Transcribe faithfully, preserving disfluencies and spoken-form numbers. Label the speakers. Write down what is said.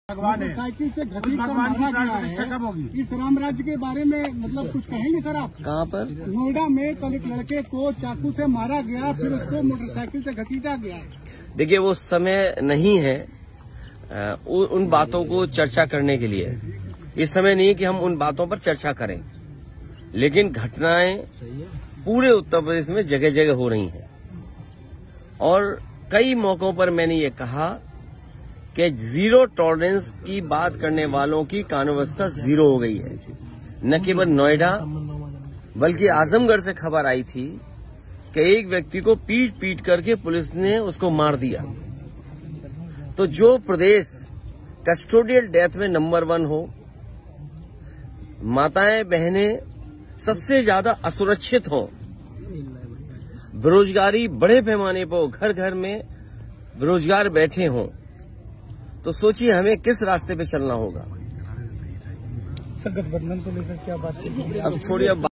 Speaker 1: Motorcycle से घसीट कर मारा गया है। इस राम राज्य के बारे में मतलब कुछ कहेंगे सर आप? कहाँ पर? नोएडा में कल एक लड़के को चाकू से मारा गया, फिर उसको मोटरसाइकिल से घसीटा गया।
Speaker 2: देखिए, वो समय नहीं है आ, उन बातों को चर्चा करने के लिए। इस समय नहीं है कि हम उन बातों पर चर्चा करें, लेकिन घटनाएं पूरे उत्तर प्रदेश में जगह जगह हो रही हैं और कई मौकों पर मैंने ये कहा कि जीरो टॉलरेंस की बात करने वालों की कानून व्यवस्था जीरो हो गई है। न केवल नोएडा बल्कि आजमगढ़ से खबर आई थी कि एक व्यक्ति को पीट पीट करके पुलिस ने उसको मार दिया। तो जो प्रदेश कस्टोडियल डेथ में नंबर वन हो, माताएं बहनें सबसे ज्यादा असुरक्षित हो, बेरोजगारी बड़े पैमाने पर, घर घर में बेरोजगार बैठे हों, तो सोचिए हमें किस रास्ते पे चलना होगा।
Speaker 1: गठबंधन को लेकर क्या बात?
Speaker 2: अब छोड़िए।